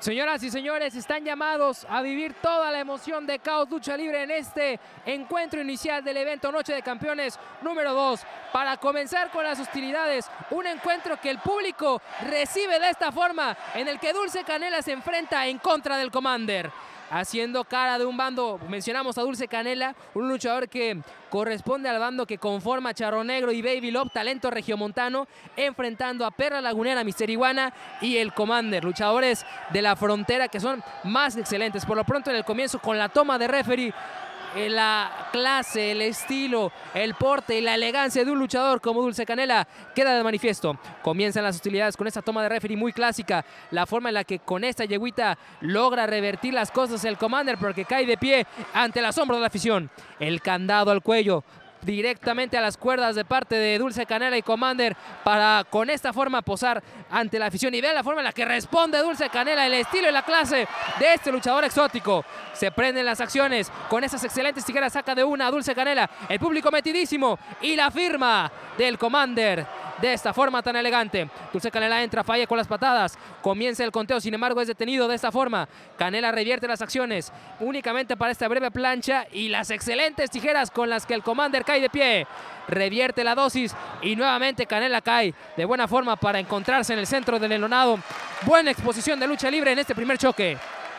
Señoras y señores, están llamados a vivir toda la emoción de Caos Lucha Libre en este encuentro inicial del evento Noche de Campeones número 2. Para comenzar con las hostilidades, un encuentro que el público recibe de esta forma, en el que Dulce Canela se enfrenta en contra del Commander. Haciendo cara de un bando, mencionamos a Dulce Canela, un luchador que corresponde al bando que conforma Charro Negro y Baby Love, talento regiomontano, enfrentando a Perla Lagunera, Mister Iguana y el Commander, luchadores de la frontera que son más excelentes. Por lo pronto en el comienzo, con la toma de referee, la clase, el estilo, el porte y la elegancia de un luchador como Dulce Canela queda de manifiesto. Comienzan las hostilidades con esta toma de referee muy clásica, la forma en la que con esta yeguita logra revertir las cosas el Commander, porque cae de pie ante el asombro de la afición. El candado al cuello, directamente a las cuerdas de parte de Dulce Canela y Commander, para con esta forma posar ante la afición. Y vean la forma en la que responde Dulce Canela, el estilo y la clase de este luchador exótico. Se prenden las acciones con esas excelentes tijeras, saca de una a Dulce Canela, el público metidísimo y la firma del Commander de esta forma tan elegante. Dulce Canela entra, falla con las patadas, comienza el conteo, sin embargo es detenido de esta forma. Canela revierte las acciones únicamente para esta breve plancha y las excelentes tijeras con las que el Commander cae de pie. Revierte la dosis y nuevamente Canela cae de buena forma para encontrarse en el centro del enlonado. Buena exposición de lucha libre en este primer choque.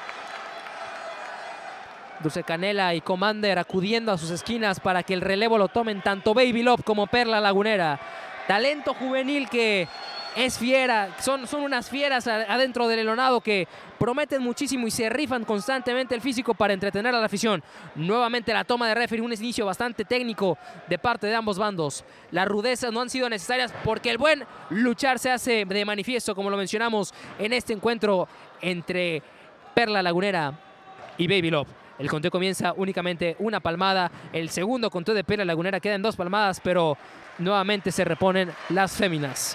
Dulce Canela y Commander acudiendo a sus esquinas para que el relevo lo tomen tanto Baby Love como Perla Lagunera. Talento juvenil que es fiera, son unas fieras adentro del enlonado que prometen muchísimo y se rifan constantemente el físico para entretener a la afición. Nuevamente la toma de referee, un inicio bastante técnico de parte de ambos bandos. Las rudezas no han sido necesarias porque el buen luchar se hace de manifiesto, como lo mencionamos en este encuentro entre Perla Lagunera y Baby Love. El conteo comienza únicamente una palmada. El segundo conteo de Perla Lagunera queda en 2 palmadas, pero nuevamente se reponen las féminas.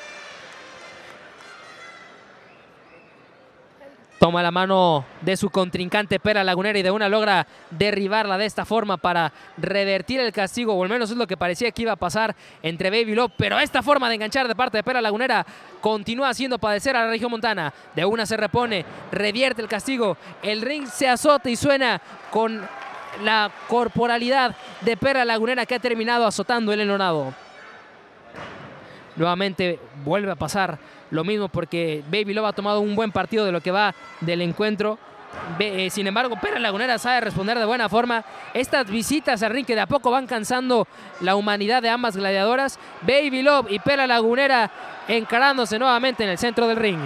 Toma la mano de su contrincante Perla Lagunera y de una logra derribarla de esta forma para revertir el castigo, o al menos es lo que parecía que iba a pasar entre Baby Love, pero esta forma de enganchar de parte de Perla Lagunera continúa haciendo padecer a la regiomontana. De una se repone, revierte el castigo, el ring se azota y suena con la corporalidad de Perla Lagunera, que ha terminado azotando el enlonado. Nuevamente vuelve a pasar lo mismo porque Baby Love ha tomado un buen partido de lo que va del encuentro. Sin embargo, Perla Lagunera sabe responder de buena forma. Estas visitas al ring que de a poco van cansando la humanidad de ambas gladiadoras. Baby Love y Perla Lagunera encarándose nuevamente en el centro del ring.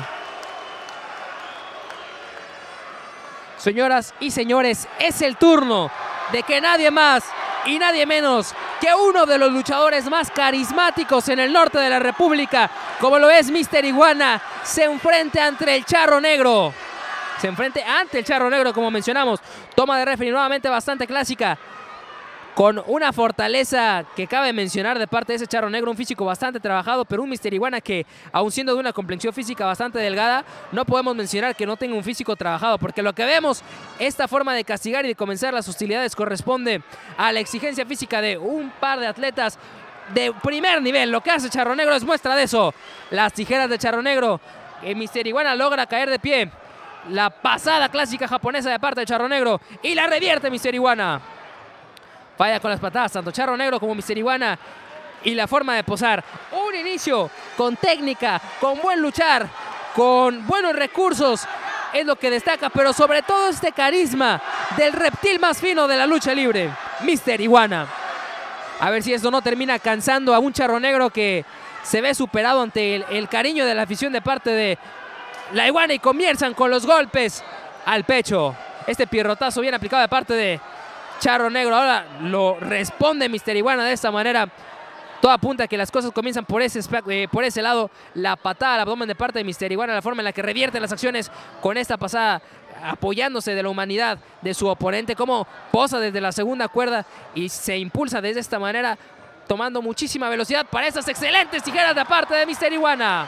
Señoras y señores, es el turno de que nadie más y nadie menos que uno de los luchadores más carismáticos en el norte de la República, como lo es Mister Iguana, se enfrente ante el Charro Negro. Se enfrente ante el Charro Negro, como mencionamos. Toma de referee nuevamente bastante clásica, con una fortaleza que cabe mencionar de parte de ese Charro Negro, un físico bastante trabajado, pero un Mister Iguana que, aun siendo de una complexión física bastante delgada, no podemos mencionar que no tenga un físico trabajado, porque lo que vemos, esta forma de castigar y de comenzar las hostilidades corresponde a la exigencia física de un par de atletas de primer nivel. Lo que hace Charro Negro es muestra de eso. Las tijeras de Charro Negro, Mister Iguana logra caer de pie. La pasada clásica japonesa de parte de Charro Negro y la revierte Mister Iguana. Falla con las patadas tanto Charro Negro como Mister Iguana, y la forma de posar. Un inicio con técnica, con buen luchar, con buenos recursos, es lo que destaca, pero sobre todo este carisma del reptil más fino de la lucha libre, Mister Iguana. A ver si esto no termina cansando a un Charro Negro que se ve superado ante el cariño de la afición de parte de la Iguana, y comienzan con los golpes al pecho. Este pierrotazo bien aplicado de parte de Charro Negro. Ahora lo responde Mister Iguana de esta manera. Todo apunta a que las cosas comienzan por ese lado. La patada al abdomen de parte de Mister Iguana, la forma en la que revierte las acciones con esta pasada, apoyándose de la humanidad de su oponente, como posa desde la segunda cuerda y se impulsa desde esta manera, tomando muchísima velocidad para esas excelentes tijeras de parte de Mister Iguana.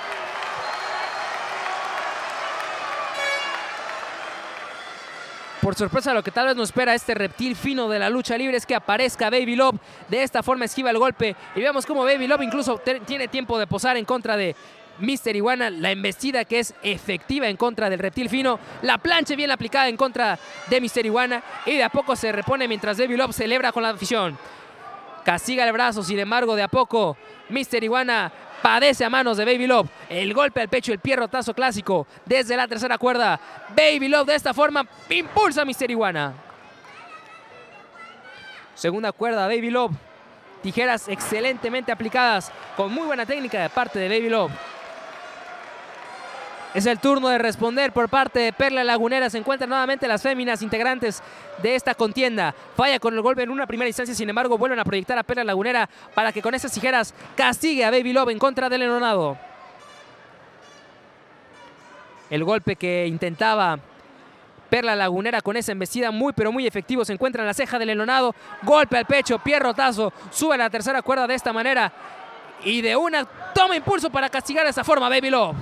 Por sorpresa, lo que tal vez nos espera este reptil fino de la lucha libre es que aparezca Baby Love. De esta forma esquiva el golpe y vemos cómo Baby Love incluso tiene tiempo de posar en contra de Mr. Iguana, la embestida que es efectiva en contra del reptil fino, la plancha bien aplicada en contra de Mr. Iguana y de a poco se repone mientras Baby Love celebra con la afición. Castiga el brazo, sin embargo, de a poco Mr. Iguana padece a manos de Baby Love. El golpe al pecho, el pierrotazo clásico desde la tercera cuerda. Baby Love de esta forma impulsa a Mr. Iguana. Segunda cuerda, Baby Love. Tijeras excelentemente aplicadas, con muy buena técnica de parte de Baby Love. Es el turno de responder por parte de Perla Lagunera. Se encuentran nuevamente las féminas integrantes de esta contienda. Falla con el golpe en una primera instancia, sin embargo vuelven a proyectar a Perla Lagunera para que con esas tijeras castigue a Baby Love en contra del enonado. El golpe que intentaba Perla Lagunera con esa embestida muy pero muy efectivo se encuentra en la ceja del enonado. Golpe al pecho, pierrotazo, sube a la tercera cuerda de esta manera y de una toma impulso para castigar de esa forma a Baby Love.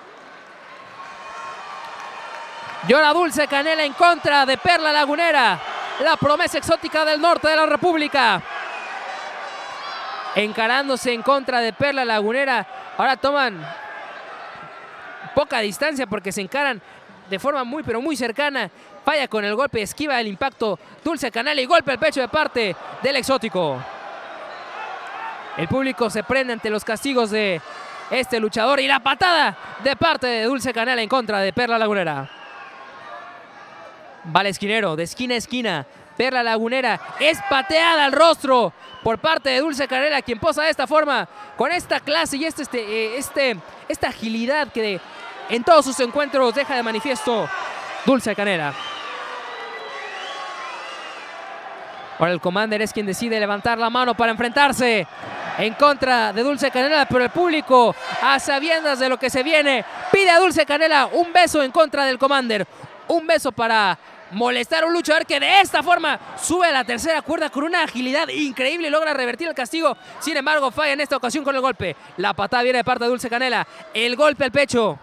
Llora Dulce Canela en contra de Perla Lagunera, la promesa exótica del norte de la República. Encarándose en contra de Perla Lagunera. Ahora toman poca distancia porque se encaran de forma muy pero muy cercana. Falla con el golpe, esquiva el impacto Dulce Canela y golpe al pecho de parte del exótico. El público se prende ante los castigos de este luchador y la patada de parte de Dulce Canela en contra de Perla Lagunera. Va el esquinero de esquina a esquina. Perla Lagunera es pateada al rostro por parte de Dulce Canela, quien posa de esta forma, con esta clase y esta agilidad que en todos sus encuentros deja de manifiesto Dulce Canela. Ahora el Commander es quien decide levantar la mano para enfrentarse en contra de Dulce Canela, pero el público, a sabiendas de lo que se viene, pide a Dulce Canela un beso en contra del Commander. Un beso para molestar a un luchador que de esta forma sube a la tercera cuerda con una agilidad increíble y logra revertir el castigo. Sin embargo, falla en esta ocasión con el golpe. La patada viene de parte de Dulce Canela. El golpe al pecho.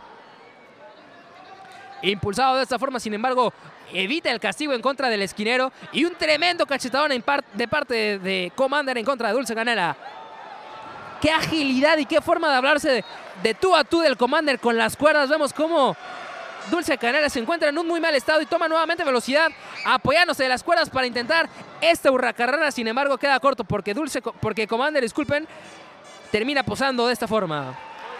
Impulsado de esta forma, sin embargo, evita el castigo en contra del esquinero. Y un tremendo cachetadón de parte de Commander en contra de Dulce Canela. Qué agilidad y qué forma de hablarse de tú a tú del Commander con las cuerdas. Vemos cómo Dulce Canela se encuentra en un muy mal estado y toma nuevamente velocidad, apoyándose de las cuerdas para intentar esta hurracarrera. Sin embargo, queda corto porque Commander, disculpen, termina posando de esta forma.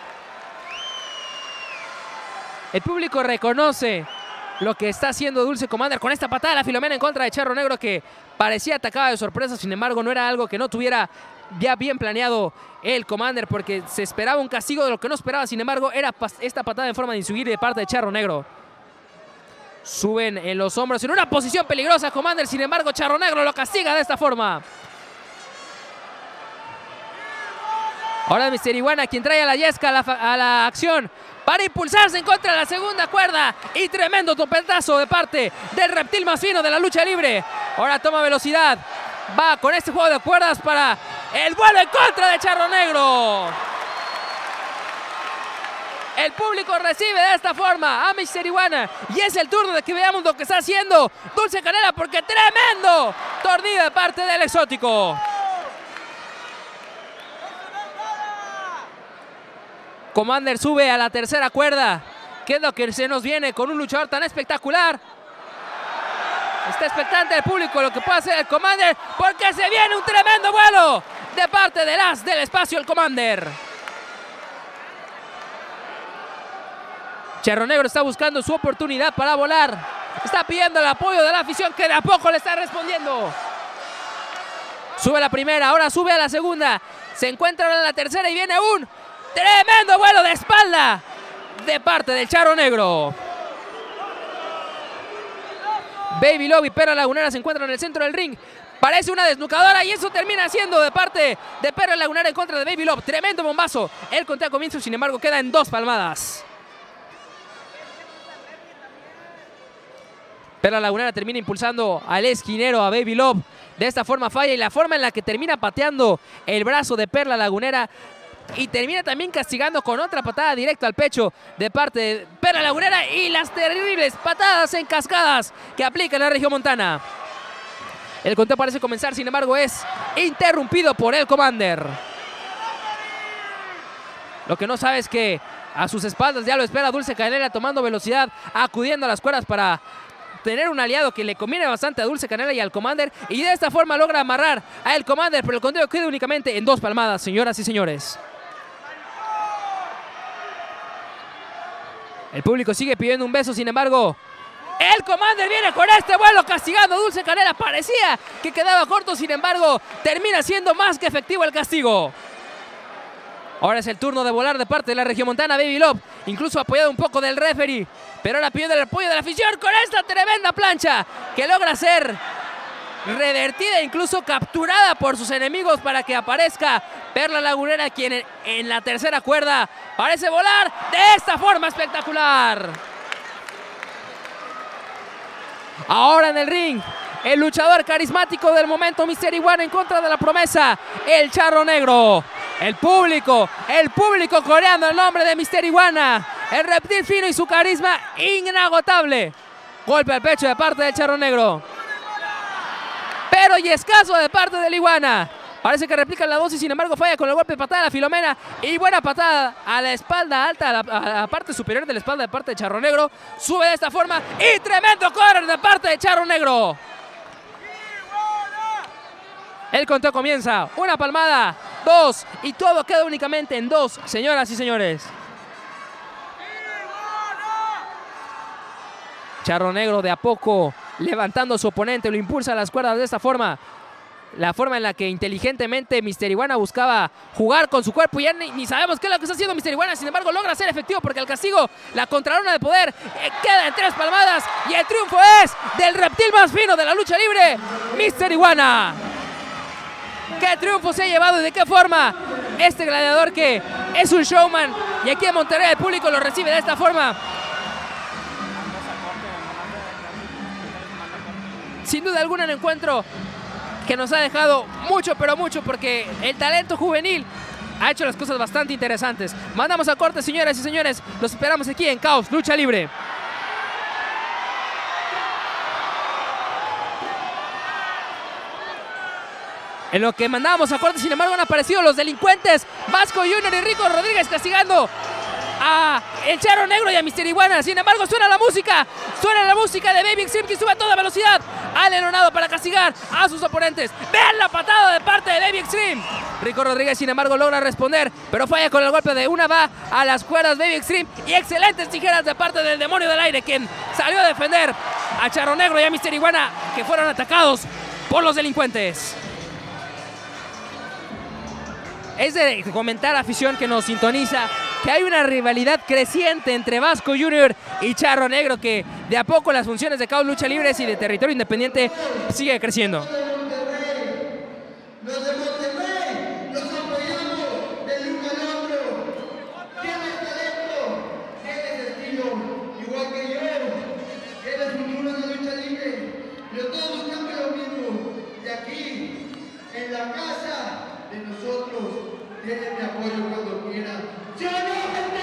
El público reconoce lo que está haciendo Dulce Commander con esta patada a la Filomena en contra de Charro Negro, que parecía atacada de sorpresa. Sin embargo, no era algo que no tuviera ya bien planeado el Commander, porque se esperaba un castigo de lo que no esperaba. Sin embargo, era esta patada en forma de insuir de parte de Charro Negro. Suben en los hombros en una posición peligrosa Commander. Sin embargo, Charro Negro lo castiga de esta forma. Ahora Mr. Iguana, quien trae a la Yesca a la acción para impulsarse en contra de la segunda cuerda. Y tremendo topetazo de parte del reptil más fino de la lucha libre. Ahora toma velocidad. Va con este juego de cuerdas para el vuelo en contra de Charro Negro. El público recibe de esta forma a Mr. Iguana. Y es el turno de que veamos lo que está haciendo Dulce Canela, porque tremendo tornillo de parte del exótico. Commander sube a la tercera cuerda. ¿Qué es lo que se nos viene con un luchador tan espectacular? Está expectante el público lo que puede hacer el Commander, porque se viene un tremendo vuelo de parte del as del espacio, el Commander. Charro Negro está buscando su oportunidad para volar. Está pidiendo el apoyo de la afición, que de a poco le está respondiendo. Sube la primera, ahora sube a la segunda. Se encuentra ahora en la tercera y viene un tremendo vuelo de espalda de parte del Charro Negro. Baby Love y Perla Lagunera se encuentran en el centro del ring. Parece una desnucadora y eso termina siendo de parte de Perla Lagunera en contra de Baby Love. Tremendo bombazo. El conteo comienza, sin embargo, queda en 2 palmadas. Perla Lagunera termina impulsando al esquinero, a Baby Love. De esta forma falla, y la forma en la que termina pateando el brazo de Perla Lagunera y termina también castigando con otra patada directa al pecho de parte de Perla Lagunera, y las terribles patadas en cascadas que aplica en la regiomontana. El conteo parece comenzar, sin embargo es interrumpido por el Commander. Lo que no sabe es que A sus espaldas ya lo espera Dulce Canela tomando velocidad, acudiendo a las cuerdas para tener un aliado que le conviene bastante a Dulce Canela y al Commander. Y de esta forma logra amarrar a el Commander, pero el conteo queda únicamente en 2 palmadas, señoras y señores. El público sigue pidiendo un beso, sin embargo, el Commander viene con este vuelo castigando a Dulce Canela. Parecía que quedaba corto, sin embargo, termina siendo más que efectivo el castigo. Ahora es el turno de volar de parte de la regiomontana Baby Love, incluso apoyado un poco del referee, pero ahora pidiendo el apoyo de la afición con esta tremenda plancha que logra ser revertida e incluso capturada por sus enemigos para que aparezca Perla Lagunera, quien en la tercera cuerda parece volar de esta forma espectacular. Ahora en el ring, el luchador carismático del momento, Mr. Iguana, en contra de la promesa, el Charro Negro. El público coreando el nombre de Mr. Iguana, el reptil fino y su carisma inagotable. Golpe al pecho de parte del Charro Negro, pero y escaso de parte del Iguana. Parece que replica la dosis, sin embargo falla con el golpe de patada a la Filomena. Y buena patada a la espalda alta, a la parte superior de la espalda de parte de Charro Negro. Sube de esta forma y tremendo corner de parte de Charro Negro. El conteo comienza, 1 palmada, 2, y todo queda únicamente en 2, señoras y señores. Charro Negro de a poco levantando a su oponente, lo impulsa a las cuerdas de esta forma. La forma en la que inteligentemente Mr. Iguana buscaba jugar con su cuerpo. Ya ni sabemos qué es lo que está haciendo Mr. Iguana. Sin embargo, logra ser efectivo porque el castigo, la contralona de poder, queda en 3 palmadas. Y el triunfo es del reptil más fino de la lucha libre, Mr. Iguana. ¿Qué triunfo se ha llevado y de qué forma? Este gladiador que es un showman. Y aquí en Monterrey el público lo recibe de esta forma. Sin duda alguna, un encuentro que nos ha dejado mucho, pero mucho, porque el talento juvenil ha hecho las cosas bastante interesantes. Mandamos a corte, señoras y señores. Los esperamos aquí en Caos Lucha Libre. En lo que mandábamos a corte, sin embargo, han aparecido los delincuentes Vasco Jr. y Rico Rodríguez castigando a el Charro Negro y a Mr. Iguana. Sin embargo, suena la música de Baby Extreme, que sube a toda velocidad al enonado para castigar a sus oponentes. Vean la patada de parte de Baby Extreme. Rico Rodríguez, sin embargo, logra responder, pero falla con el golpe de una. Va a las cuerdas Baby Extreme, y excelentes tijeras de parte del Demonio del Aire, quien salió a defender a Charro Negro y a Mr. Iguana, que fueron atacados por los delincuentes. Es de comentar, afición que nos sintoniza, que hay una rivalidad creciente entre Vasco Jr. y Charro Negro, que de a poco las funciones de Caos Lucha Libres y de Territorio Independiente sigue creciendo. Los de Monterrey los apoyamos del uno al otro. Tienes talento, tienes estilo, igual que yo. Tienes futuro en la lucha libre, pero todos buscamos lo mismo. Y aquí, en la casa de nosotros, tienes mi apoyo cuando quieran. ¡Sí o no, gente!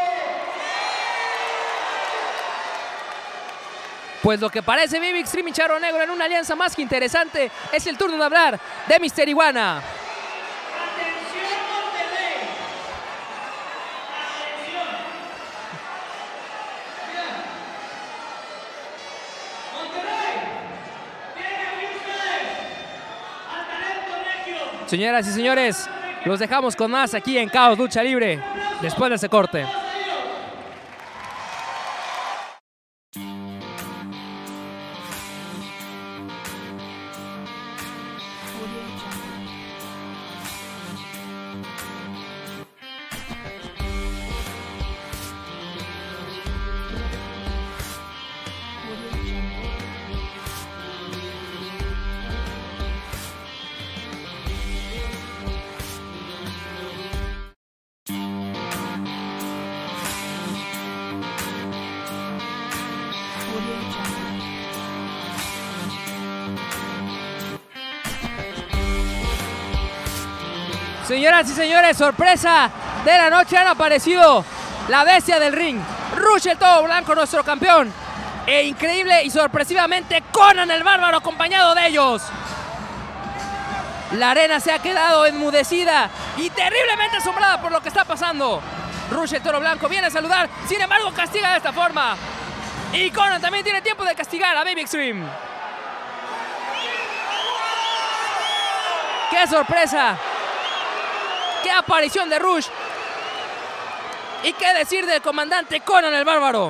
Pues lo que parece Baby Extreme y Charro Negro en una alianza más que interesante, es el turno de hablar de Mr. Iguana. ¡Atención, Monterrey! ¡Atención! Mira. ¡Monterrey! ¡Tienen aquí ustedes al talento regio! Señoras y señores, los dejamos con más aquí en Caos Lucha Libre, después de ese corte. Señoras y señores, sorpresa de la noche, han aparecido la bestia del ring, Rush el Todo Blanco, nuestro campeón, e increíble y sorpresivamente Conan el Bárbaro acompañado de ellos. La arena se ha quedado enmudecida y terriblemente asombrada por lo que está pasando. Rush, el toro blanco, viene a saludar. Sin embargo, castiga de esta forma. Y Conan también tiene tiempo de castigar a Baby Extreme. ¡Qué sorpresa! ¡Qué aparición de Rush! ¿Y qué decir del comandante Conan el Bárbaro?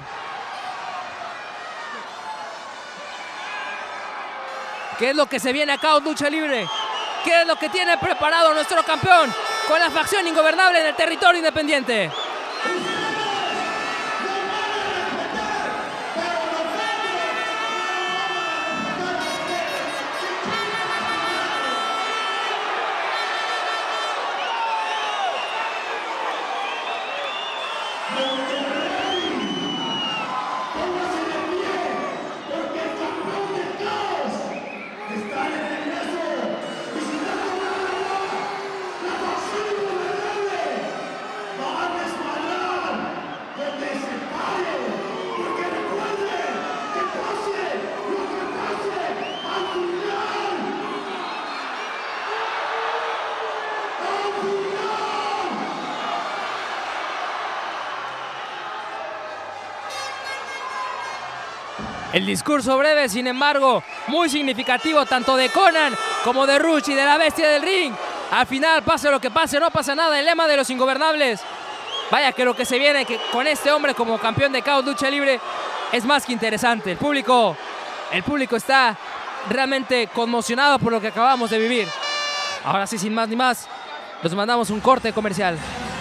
¿Qué es lo que se viene acá en lucha libre? ¿Qué es lo que tiene preparado nuestro campeón con la facción ingobernable en el territorio independiente? El discurso breve, sin embargo, muy significativo tanto de Conan como de Rush y de la bestia del ring. Al final, pase lo que pase, no pasa nada. El lema de los ingobernables. Vaya que lo que se viene que con este hombre como campeón de Chaos Lucha Libre es más que interesante. El público está realmente conmocionado por lo que acabamos de vivir. Ahora sí, sin más ni más, nos mandamos un corte comercial.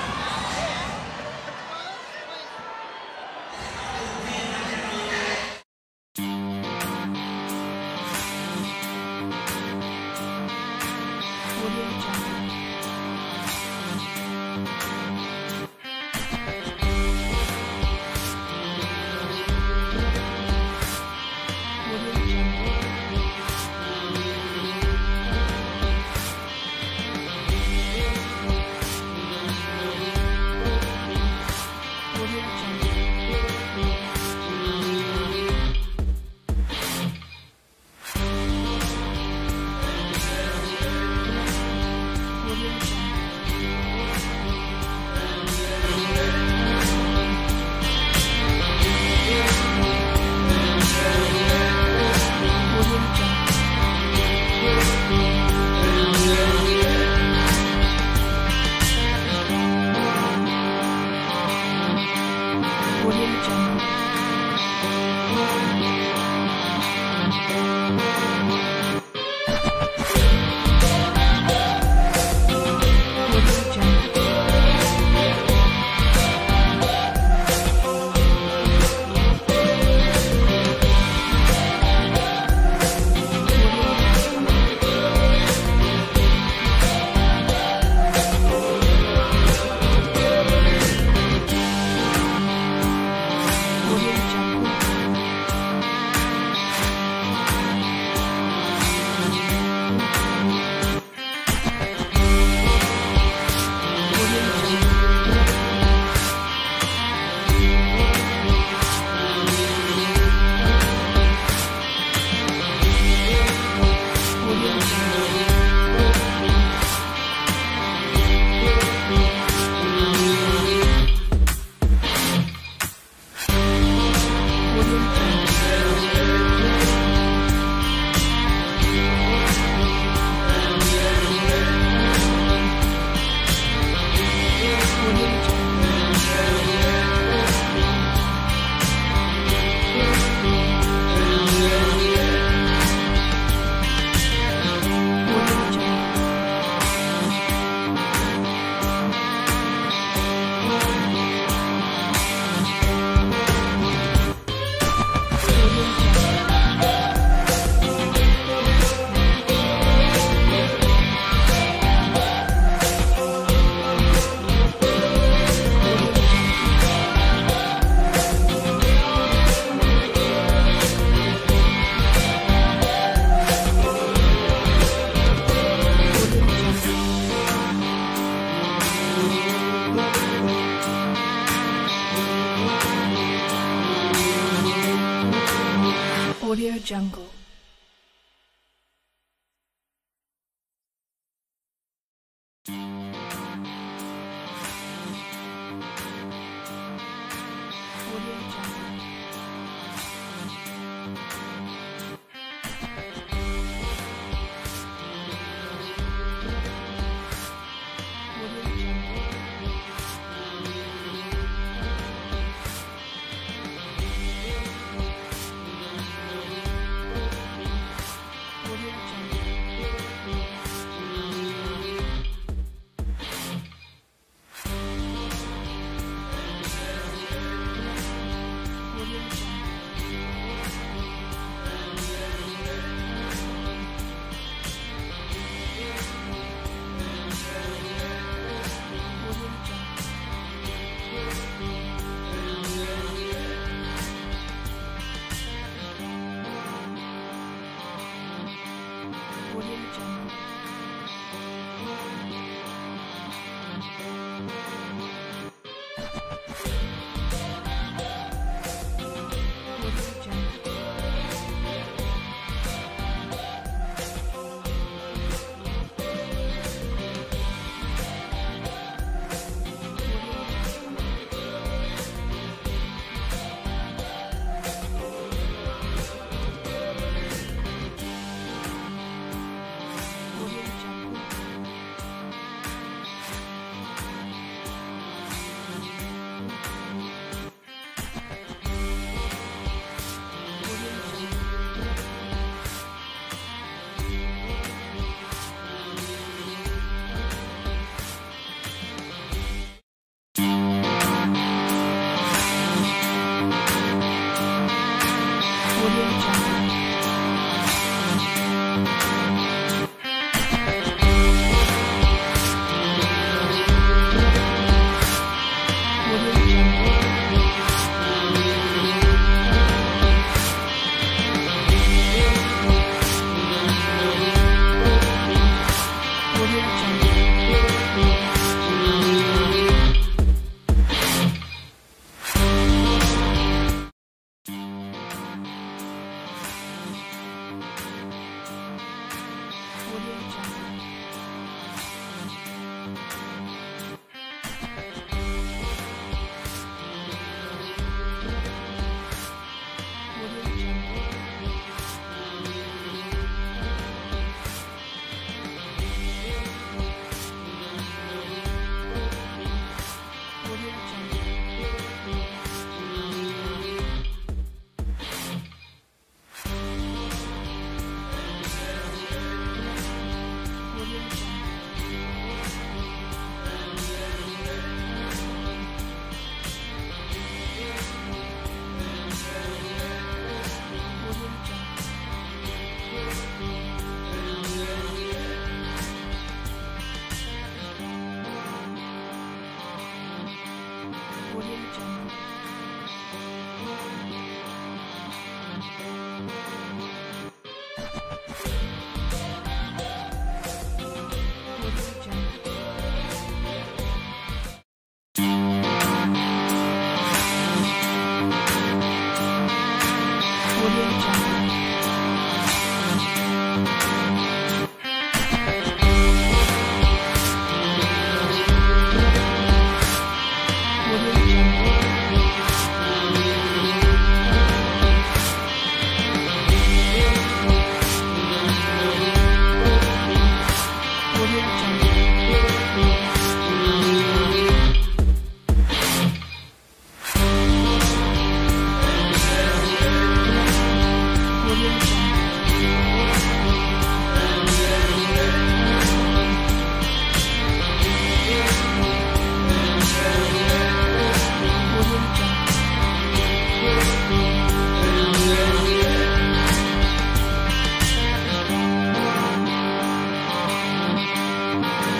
Jungle.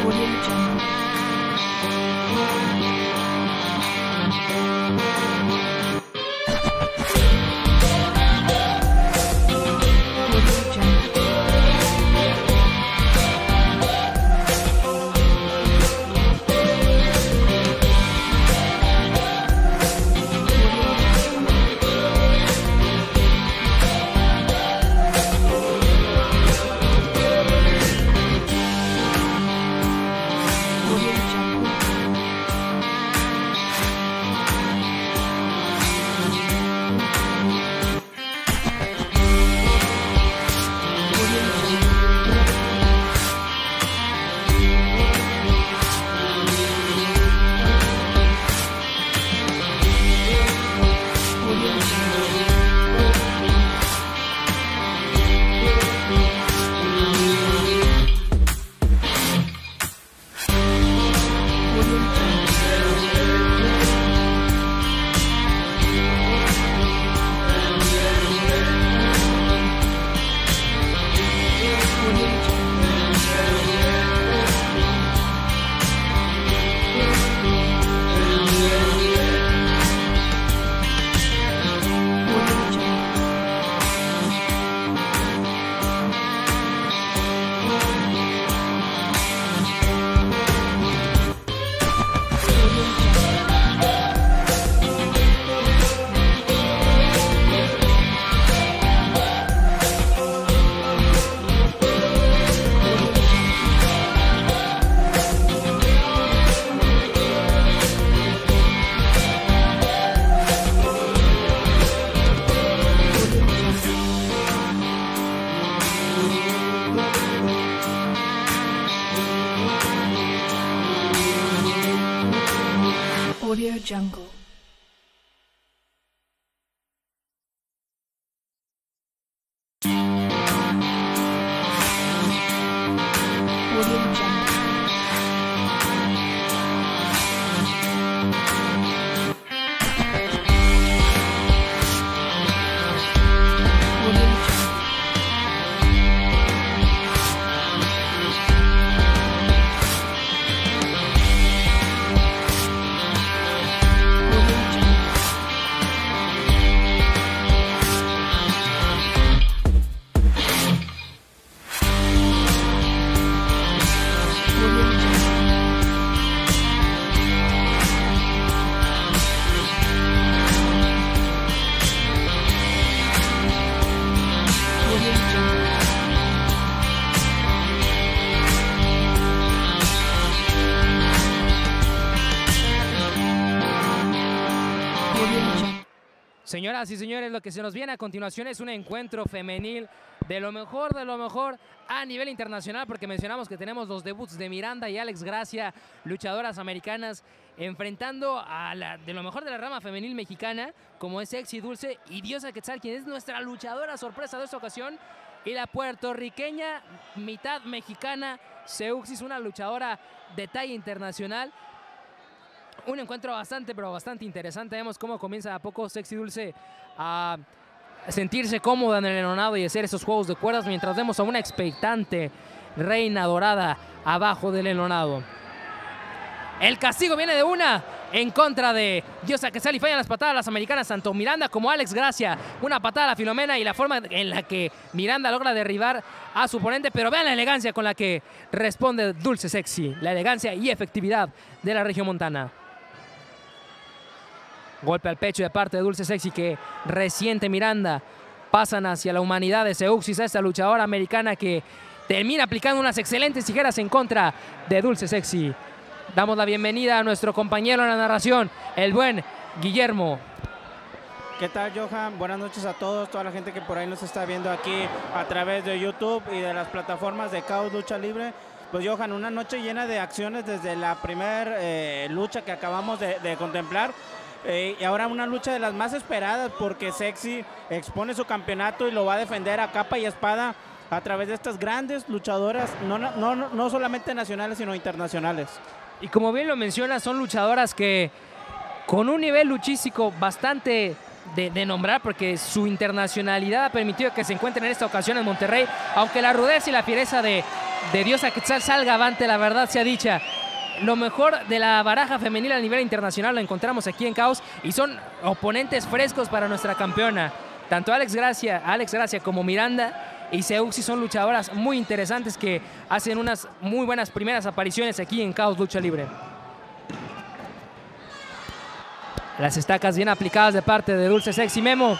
Audio Jungle. Audio Jungle. Audio Jungle. Audio Jungle. Señoras y señores, lo que se nos viene a continuación es un encuentro femenil de lo mejor a nivel internacional, porque mencionamos que tenemos los debuts de Miranda y Alex Gracia, luchadoras americanas, enfrentando a de lo mejor de la rama femenil mexicana, como es Sexy Dulce y Diosa Quetzal, quien es nuestra luchadora sorpresa de esta ocasión, y la puertorriqueña, mitad mexicana, Seuxis, una luchadora de talla internacional. Un encuentro bastante interesante. Vemos cómo comienza a poco Sexy Dulce a sentirse cómoda en el enonado y hacer esos juegos de cuerdas, mientras vemos a una expectante reina dorada abajo del enonado. El castigo viene de una en contra de Diosa Quetzal y fallan las patadas las americanas, tanto Miranda como Alex Gracia. Una patada a la Filomena y la forma en la que Miranda logra derribar a su oponente, pero vean la elegancia con la que responde Dulce Sexy, la elegancia y efectividad de la regiomontana. Golpe al pecho de parte de Dulce Sexy que resiente Miranda. Pasan hacia la humanidad de Seuxis, a esta luchadora americana que termina aplicando unas excelentes tijeras en contra de Dulce Sexy. Damos la bienvenida a nuestro compañero en la narración, el buen Guillermo. ¿Qué tal, Johan? Buenas noches a todos, toda la gente que por ahí nos está viendo aquí a través de YouTube y de las plataformas de Caos Lucha Libre. Pues, Johan, una noche llena de acciones desde la primera lucha que acabamos de contemplar. Y ahora una lucha de las más esperadas, porque Sexy expone su campeonato y lo va a defender a capa y espada a través de estas grandes luchadoras, no solamente nacionales, sino internacionales. Y como bien lo menciona, son luchadoras que con un nivel luchístico bastante de nombrar, porque su internacionalidad ha permitido que se encuentren en esta ocasión en Monterrey, aunque la rudeza y la fiereza de de Diosa Quetzal salga avante, la verdad sea dicha. Lo mejor de la baraja femenil a nivel internacional lo encontramos aquí en Caos y son oponentes frescos para nuestra campeona. Tanto Alex Gracia como Miranda y Seuxi son luchadoras muy interesantes que hacen unas muy buenas primeras apariciones aquí en Caos Lucha Libre. Las estacas bien aplicadas de parte de Dulce Sexy Memo.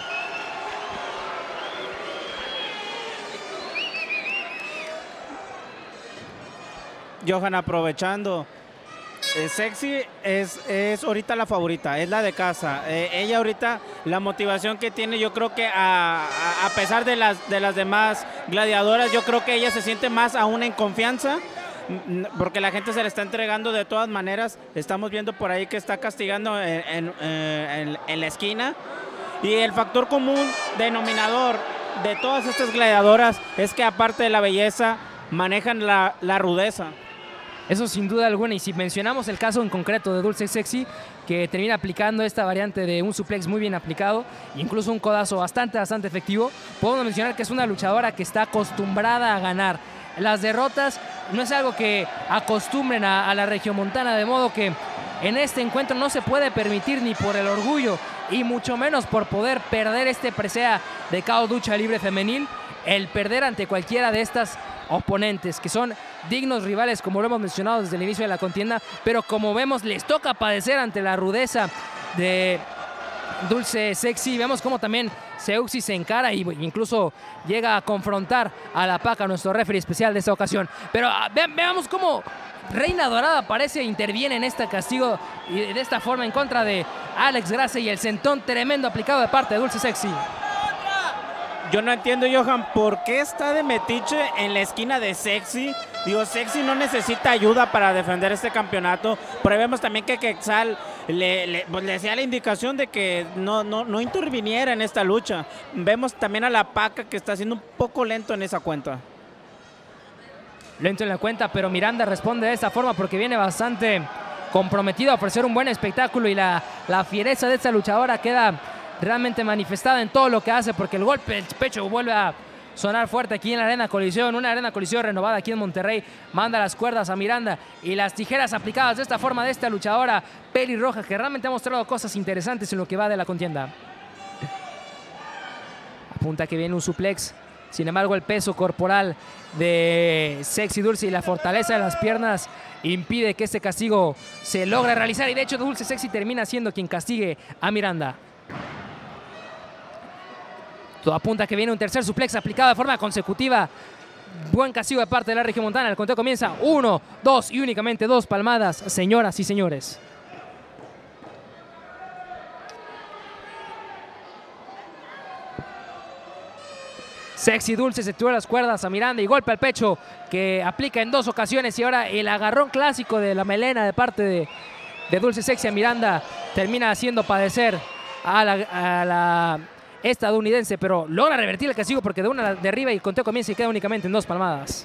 Johan aprovechando. Sexy es ahorita la favorita, es la de casa. Ella ahorita, la motivación que tiene, yo creo que a pesar de las demás gladiadoras, yo creo que ella se siente más aún en confianza, porque la gente se le está entregando de todas maneras. Estamos viendo por ahí que está castigando en la esquina. Y el factor común denominador de todas estas gladiadoras es que aparte de la belleza, manejan la rudeza. Eso sin duda alguna, y si mencionamos el caso en concreto de Dulce Sexy, que termina aplicando esta variante de un suplex muy bien aplicado, incluso un codazo bastante efectivo, podemos mencionar que es una luchadora que está acostumbrada a ganar. Las derrotas no es algo que acostumbren a la regiomontana, de modo que en este encuentro no se puede permitir ni por el orgullo y mucho menos por poder perder este presea de Caos Lucha Libre Femenil, el perder ante cualquiera de estas oponentes que son dignos rivales, como lo hemos mencionado desde el inicio de la contienda, pero como vemos les toca padecer ante la rudeza de Dulce Sexy. Vemos cómo también Seuxi se encara y incluso llega a confrontar a la Paca, nuestro referee especial de esta ocasión. Pero veamos cómo Reina Dorada parece interviene en este castigo y de esta forma en contra de Alex Gracia y el sentón tremendo aplicado de parte de Dulce Sexy. Yo no entiendo, Johan, ¿por qué está de metiche en la esquina de Sexy? Digo, Sexy no necesita ayuda para defender este campeonato, pero vemos también que Quetzal le hacía la indicación de que no interviniera en esta lucha. Vemos también a la Paca que está siendo un poco lento en esa cuenta. Lento en la cuenta, pero Miranda responde de esta forma porque viene bastante comprometido a ofrecer un buen espectáculo y la fiereza de esta luchadora queda realmente manifestada en todo lo que hace, porque el golpe del pecho vuelve a sonar fuerte aquí en la Arena Coliseo, en una Arena Coliseo renovada aquí en Monterrey. Manda las cuerdas a Miranda y las tijeras aplicadas de esta forma de esta luchadora pelirroja que realmente ha mostrado cosas interesantes en lo que va de la contienda. Apunta que viene un suplex, sin embargo el peso corporal de Sexy Dulce y la fortaleza de las piernas impide que este castigo se logre realizar, y de hecho Dulce Sexy termina siendo quien castigue a Miranda. Todo apunta que viene un tercer suplex aplicado de forma consecutiva. Buen castigo de parte de la regiomontana. El conteo comienza 1, 2 y únicamente 2 palmadas, señoras y señores. Sexy Dulce se tiró las cuerdas a Miranda y golpe al pecho que aplica en 2 ocasiones, y ahora el agarrón clásico de la melena de parte de Dulce Sexy a Miranda termina haciendo padecer a la estadounidense, pero logra revertir el castigo porque de una derriba y el conteo comienza y queda únicamente en 2 palmadas.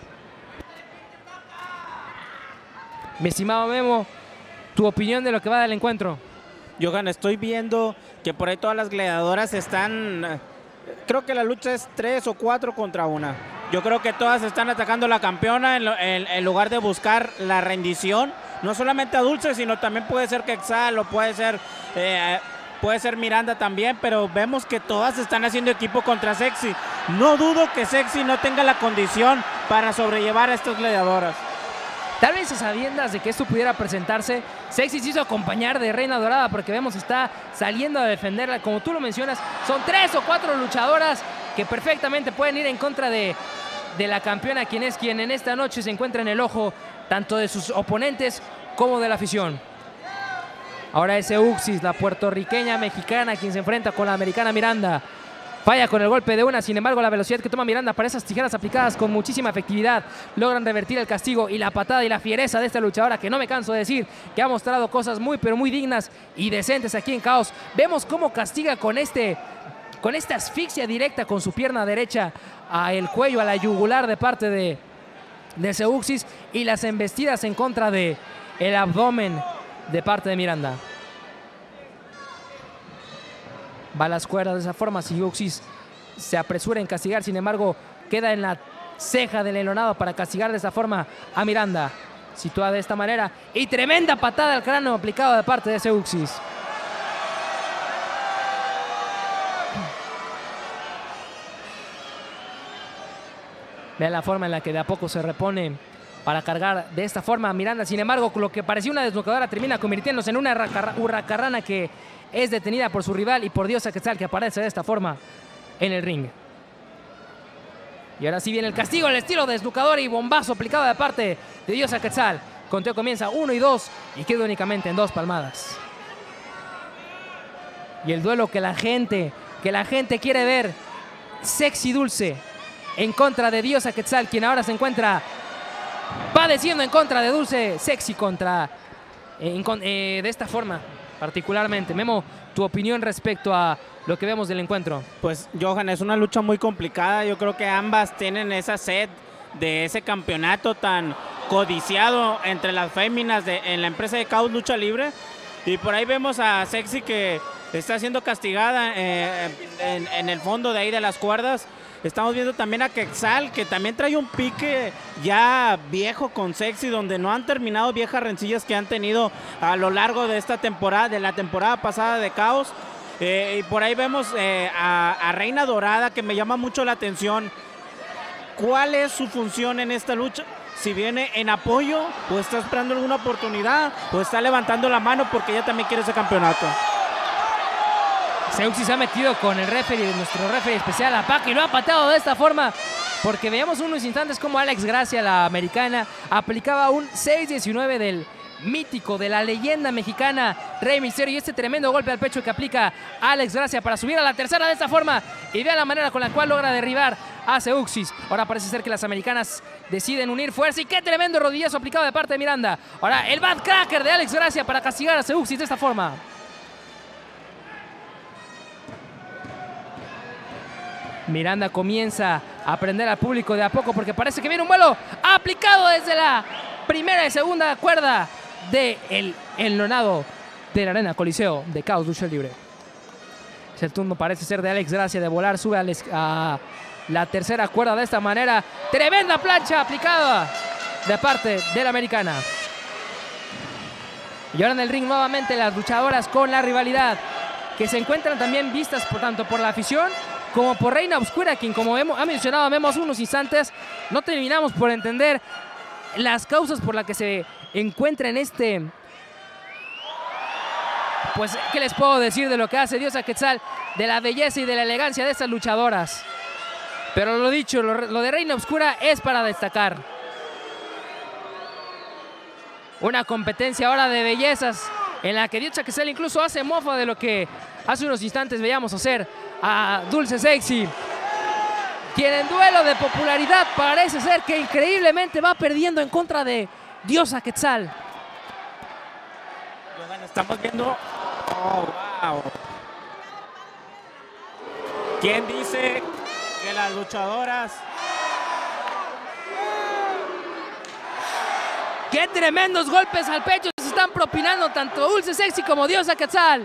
Mi estimado Memo, tu opinión de lo que va del encuentro. Johan, estoy viendo que por ahí todas las gladiadoras están... Creo que la lucha es 3 o 4 contra 1. Yo creo que todas están atacando a la campeona en lugar de buscar la rendición. No solamente a Dulce, sino también puede ser Quetzal o puede ser Miranda también, pero vemos que todas están haciendo equipo contra Sexy. No dudo que Sexy no tenga la condición para sobrellevar a estas gladiadoras. Tal vez a sabiendas de que esto pudiera presentarse, Sexy se hizo acompañar de Reina Dorada porque vemos está saliendo a defenderla. Como tú lo mencionas, son 3 o 4 luchadoras que perfectamente pueden ir en contra de la campeona, quien en esta noche se encuentra en el ojo tanto de sus oponentes como de la afición. Ahora es Euxis, la puertorriqueña mexicana, quien se enfrenta con la americana Miranda. Falla con el golpe de una, sin embargo la velocidad que toma Miranda para esas tijeras aplicadas con muchísima efectividad logran revertir el castigo y la patada y la fiereza de esta luchadora, que no me canso de decir que ha mostrado cosas muy pero muy dignas y decentes aquí en Caos. Vemos cómo castiga con esta asfixia directa con su pierna derecha a el cuello, a la yugular de parte de Euxis, y las embestidas en contra de el abdomen de parte de Miranda. Va a las cuerdas de esa forma. Si Euxis se apresura en castigar, sin embargo queda en la ceja del enlonado para castigar de esta forma a Miranda. Situada de esta manera. Y tremenda patada al cráneo aplicado de parte de Seuxis. Vean la forma en la que de a poco se repone para cargar de esta forma a Miranda. Sin embargo, lo que parecía una desnucadora termina convirtiéndose en una hurracarrana que es detenida por su rival y por Diosa Quetzal, que aparece de esta forma en el ring. Y ahora sí viene el castigo, el estilo desnucador y bombazo aplicado de parte de Diosa Quetzal. Conteo comienza 1 y 2 y queda únicamente en 2 palmadas. Y el duelo que la gente quiere ver. Sexy Dulce en contra de Diosa Quetzal, quien ahora se encuentra padeciendo en contra de Dulce Sexy de esta forma particularmente. Memo, tu opinión respecto a lo que vemos del encuentro. Pues Johan, es una lucha muy complicada. Yo creo que ambas tienen esa sed de ese campeonato tan codiciado entre las féminas en la empresa de Caos Lucha Libre. Y por ahí vemos a Sexy que está siendo castigada en el fondo de ahí de las cuerdas. Estamos viendo también a Quetzal, que también trae un pique ya viejo con Sexy, donde no han terminado viejas rencillas que han tenido a lo largo de esta temporada, de la temporada pasada de Caos. Y por ahí vemos a Reina Dorada, que me llama mucho la atención. ¿Cuál es su función en esta lucha? Si viene en apoyo, o está esperando alguna oportunidad, o está levantando la mano porque ella también quiere ese campeonato. Seuxis se ha metido con el referee, nuestro referee especial, Apac, y lo ha pateado de esta forma, porque veíamos unos instantes como Alex Gracia, la americana, aplicaba un 6-19 del mítico, de la leyenda mexicana Rey Misterio, y este tremendo golpe al pecho que aplica Alex Gracia para subir a la tercera de esta forma, y vean la manera con la cual logra derribar a Seuxis. Ahora parece ser que las americanas deciden unir fuerza, y qué tremendo rodillazo aplicado de parte de Miranda. Ahora el Bad Cracker de Alex Gracia para castigar a Seuxis de esta forma. Miranda comienza a prender al público de a poco, porque parece que viene un vuelo aplicado desde la primera y segunda cuerda del enlonado de la Arena Coliseo de Caos Lucha Libre. El turno parece ser de Alex Gracia de volar, sube a la tercera cuerda de esta manera. Tremenda plancha aplicada de parte de la americana. Y ahora en el ring nuevamente las luchadoras con la rivalidad, que se encuentran también vistas tanto por la afición como por Reina Obscura, quien, como ha mencionado Memo hace unos instantes, no terminamos por entender las causas por las que se encuentra en este... Pues, ¿qué les puedo decir de lo que hace Diosa Quetzal, de la belleza y de la elegancia de estas luchadoras? Pero lo dicho, lo de Reina Obscura es para destacar. Una competencia ahora de bellezas en la que Diosa Quetzal incluso hace mofa de lo que hace unos instantes veíamos hacer a Dulce Sexy, quien en duelo de popularidad parece ser que increíblemente va perdiendo en contra de Diosa Quetzal. Estamos viendo... Oh, wow. ¿Quién dice que las luchadoras... ¡Qué tremendos golpes al pecho se están propinando tanto Dulce Sexy como Diosa Quetzal!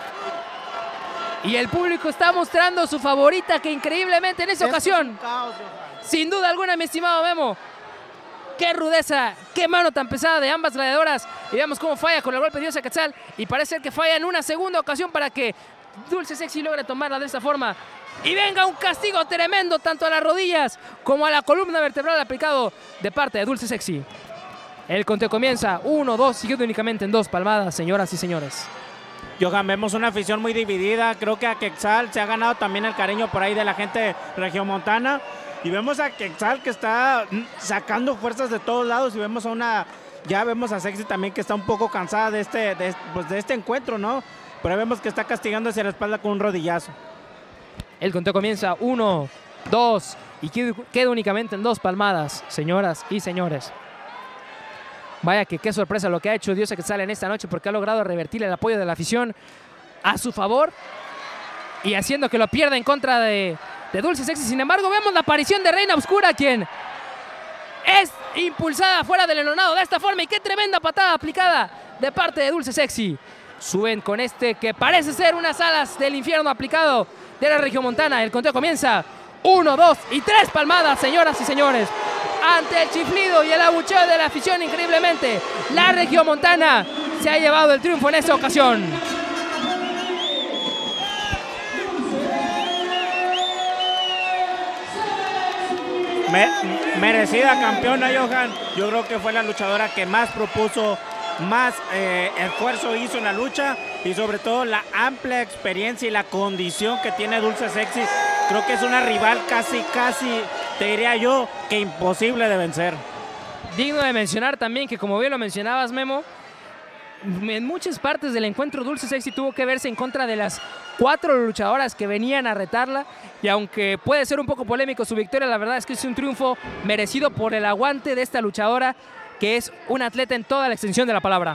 Y el público está mostrando su favorita, que increíblemente en esta ocasión, sin duda alguna, mi estimado Memo, qué rudeza, qué mano tan pesada de ambas gladiadoras. Y veamos cómo falla con el golpe de Diosa Quetzal, y parece ser que falla en una segunda ocasión para que Dulce Sexy logre tomarla de esta forma. Y venga un castigo tremendo tanto a las rodillas como a la columna vertebral aplicado de parte de Dulce Sexy. El conteo comienza 1-2, siguiendo únicamente en 2 palmadas, señoras y señores. Johan, vemos una afición muy dividida. Creo que a Quetzal se ha ganado también el cariño por ahí de la gente regiomontana. Y vemos a Quetzal que está sacando fuerzas de todos lados. Y vemos ya vemos a Sexy también, que está un poco cansada de este encuentro, ¿no? Pero vemos que está castigando hacia la espalda con un rodillazo. El conteo comienza 1, 2 y queda únicamente en 2 palmadas, señoras y señores. Vaya que qué sorpresa lo que ha hecho Diosa Quetzal en esta noche, porque ha logrado revertir el apoyo de la afición a su favor y haciendo que lo pierda en contra de Dulce Sexy. Sin embargo, vemos la aparición de Reina Obscura, quien es impulsada fuera del enlonado de esta forma, y qué tremenda patada aplicada de parte de Dulce Sexy. Suben con este que parece ser unas alas del infierno aplicado de la regiomontana. El conteo comienza 1, 2 y 3 palmadas, señoras y señores. Ante el chiflido y el abucheo de la afición, increíblemente, la regiomontana se ha llevado el triunfo en esta ocasión. Merecida campeona, Johan. Yo creo que fue la luchadora que más propuso, más esfuerzo hizo en la lucha, y sobre todo la amplia experiencia y la condición que tiene Dulce Sexy. Creo que es una rival casi, te diría yo, que imposible de vencer. Digno de mencionar también que, como bien lo mencionabas, Memo, en muchas partes del encuentro Dulce Sexy tuvo que verse en contra de las 4 luchadoras que venían a retarla, y aunque puede ser un poco polémico su victoria, la verdad es que es un triunfo merecido por el aguante de esta luchadora, que es un atleta en toda la extensión de la palabra.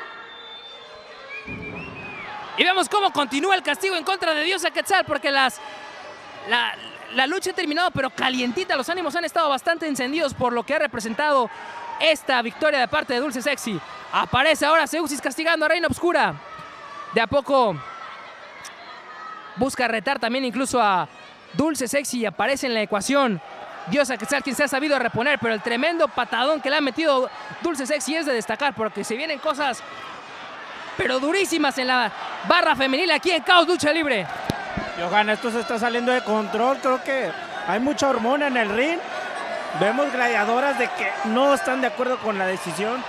Y vemos cómo continúa el castigo en contra de Diosa Quetzal, porque la lucha ha terminado, pero calientita. Los ánimos han estado bastante encendidos por lo que ha representado esta victoria de parte de Dulce Sexy. Aparece ahora Zeuxis castigando a Reina Obscura. De a poco busca retar también incluso a Dulce Sexy, y aparece en la ecuación Diosa Quetzal, quien se ha sabido reponer, pero el tremendo patadón que le ha metido Dulce Sexy es de destacar, porque se vienen cosas pero durísimas en la barra femenil aquí en Caos Lucha Libre. Johan, esto se está saliendo de control. Creo que hay mucha hormona en el ring. Vemos gladiadoras de que no están de acuerdo con la decisión.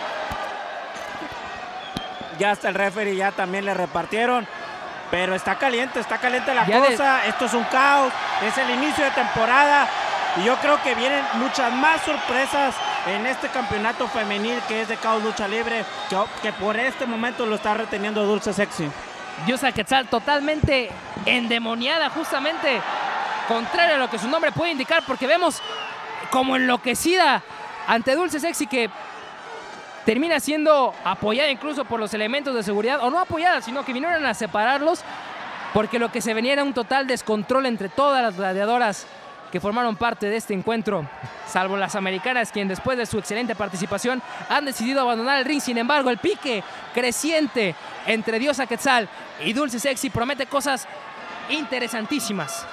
Ya hasta el referee ya también le repartieron. Pero está caliente la cosa. Esto es un caos. Es el inicio de temporada. Y yo creo que vienen muchas más sorpresas en este campeonato femenil que es de Caos Lucha Libre, que por este momento lo está reteniendo Dulce Sexy. Diosa Quetzal totalmente endemoniada, justamente contrario a lo que su nombre puede indicar, porque vemos como enloquecida ante Dulce Sexy, que termina siendo apoyada incluso por los elementos de seguridad, o no apoyada, sino que vinieron a separarlos, porque lo que se venía era un total descontrol entre todas las gladiadoras que formaron parte de este encuentro, salvo las americanas, quien después de su excelente participación han decidido abandonar el ring. Sin embargo, el pique creciente entre Diosa Quetzal y Dulce Sexy promete cosas interesantísimas.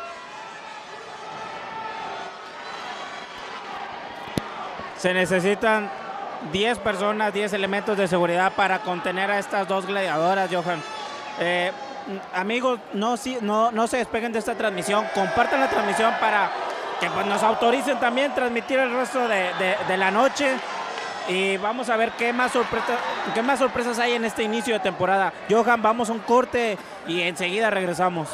Se necesitan 10 personas, 10 elementos de seguridad para contener a estas dos gladiadoras, Johan. Amigos, no se despeguen de esta transmisión, compartan la transmisión para que pues, nos autoricen también transmitir el resto de la noche, y vamos a ver qué más sorpresas hay en este inicio de temporada. Johan, vamos a un corte y enseguida regresamos.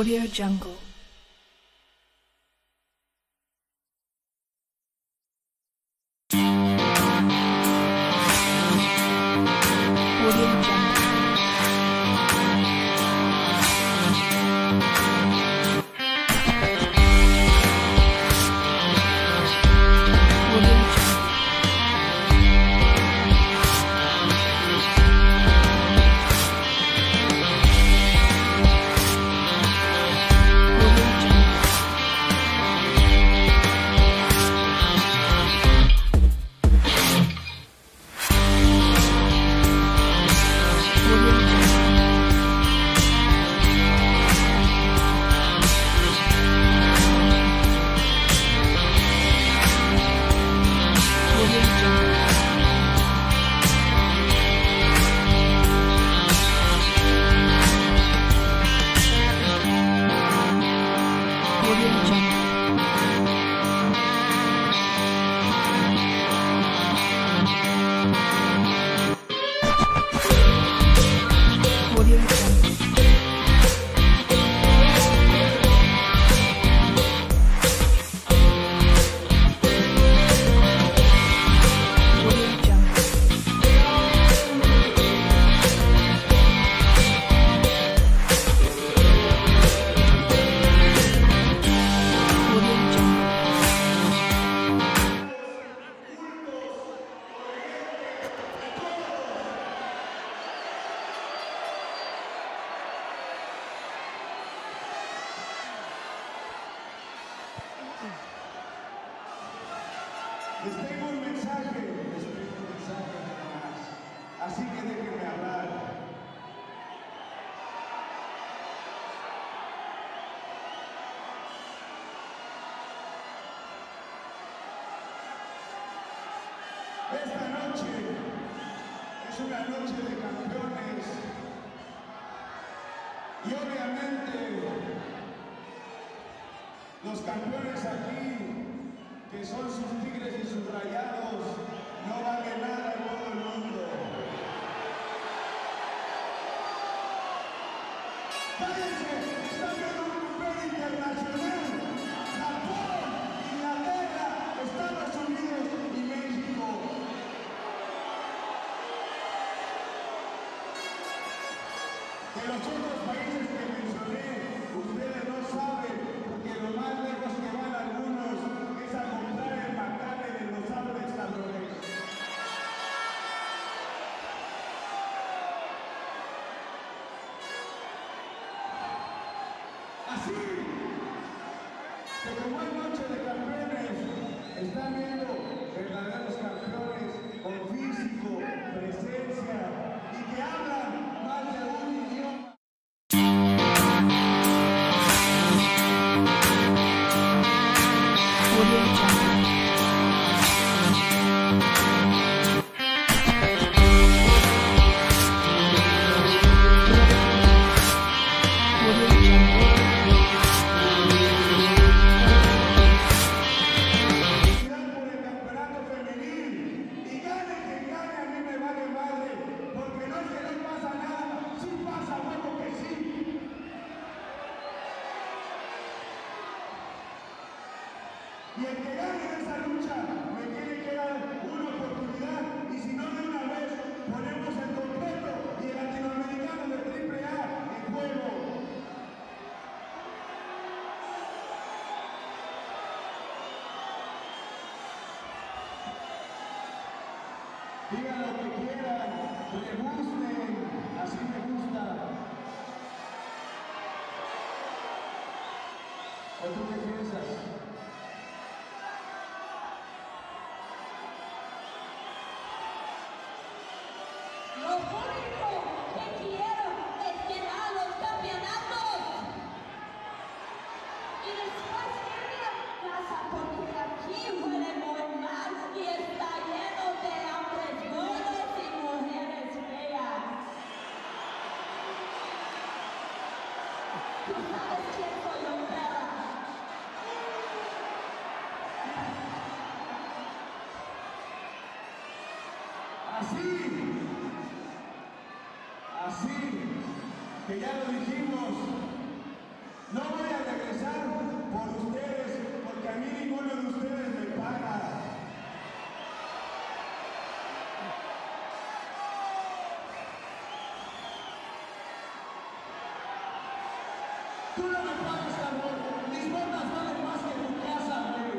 Audio Jungle. Audio Jungle. Audio Les tengo un mensaje nada más. Así que déjenme hablar. Esta noche es una noche de campeones. Y obviamente los campeones aquí, que son sus tigres y sus rayados, no valen nada en todo el mundo. ¡Cállense! ¡Está viendo un campeón internacional! ¡Japón, Inglaterra, Estados Unidos y México! De los otros países que mencioné, ustedes no saben, porque lo más lejos que van algunos es a comprar el McAllen en Los Ángeles, cabrones. Así que como es noche de campeones, están viendo verdaderos campeones con físico, presencia y que hablan más de un idioma. Audio Jungle. Audio Jungle. Por el campeonato femenil y gane quien gane, a mí me vale madre, porque no es que no pasa nada, sí pasa, huevo que sí. Y el que gane esa lucha me tiene que dar una oportunidad, y si no de una vez ponemos el completo y el latinoamericano de AAA en juego. Digan lo que quieran, que me gusten, así me gusta. ¿O tú qué piensas? Lo único que quiero es ganar los campeonatos. Y después irme a casa porque aquí huele muy mal y está lleno de hombres gordos y mujeres feas. Tú sabes quién soy yo, perra. Así que ya lo dijimos, no Tú no me pagas, cabrón. Mis botas valen más que tu casa, güey.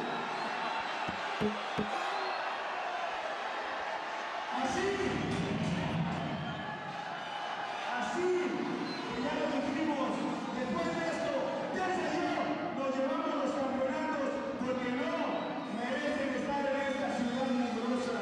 Así, que ya lo dijimos, después de esto, ya se dio, nos llevamos los campeonatos, porque no merecen estar en esta ciudad mugrosa.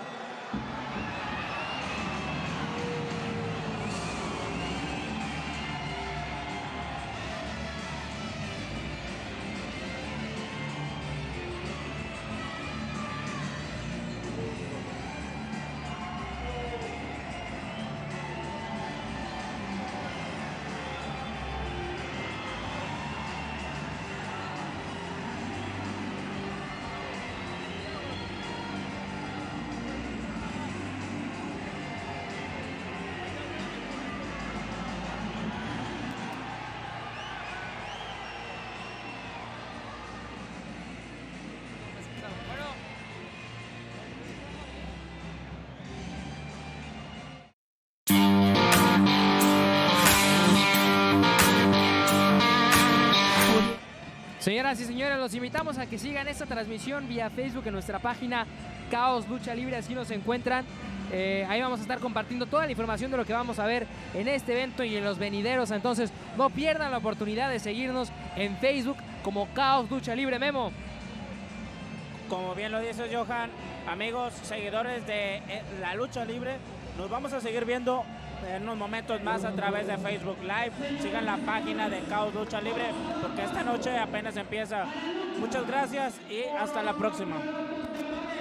Señoras y señores, los invitamos a que sigan esta transmisión vía Facebook en nuestra página Caos Lucha Libre, así nos encuentran. Ahí vamos a estar compartiendo toda la información de lo que vamos a ver en este evento y en los venideros. Entonces, no pierdan la oportunidad de seguirnos en Facebook como Caos Lucha Libre. Memo. Como bien lo dice Johan, amigos, seguidores de la lucha libre, nos vamos a seguir viendo en unos momentos más a través de Facebook Live. Sigan la página de Caos Lucha Libre porque esta noche apenas empieza. Muchas gracias y hasta la próxima.